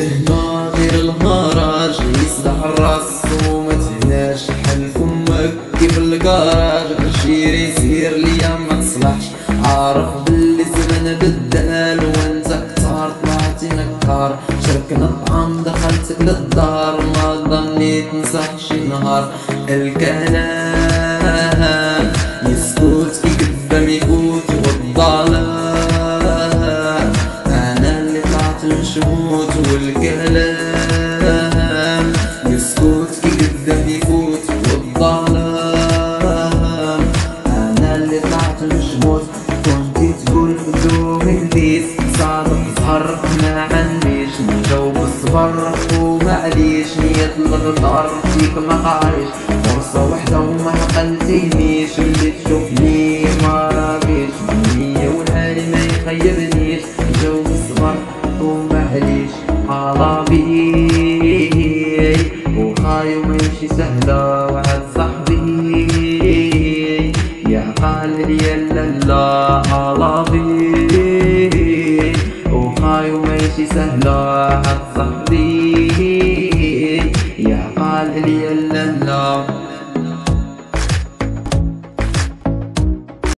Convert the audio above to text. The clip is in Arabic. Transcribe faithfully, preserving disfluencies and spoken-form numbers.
هنا غير المهراج يصدع الراس وما تهناش حل فمك كيف الكراج بشير يسير ليا ما تصلحش عارف باللي الزمن بدال وانت كتار طلعتي نكار شركنا الطعام دخلتك للدار ما ظنيت نصح شي نهار الكلام يسكت كي قدام يفوت والظلام انا اللي طلعت مشموت والكلام يسكت كي قدام يفوت والظلام انا اللي طلعت مشموت كنتي تقول قدومي كديس صادق ظهر ما عنديش نجاوب الصبر ومعليش نية الغدار فيك ما عايش فرصة وحدة وما عقلتينيش اللي تشوفني ما راضيش النية والحالي ما يخيبني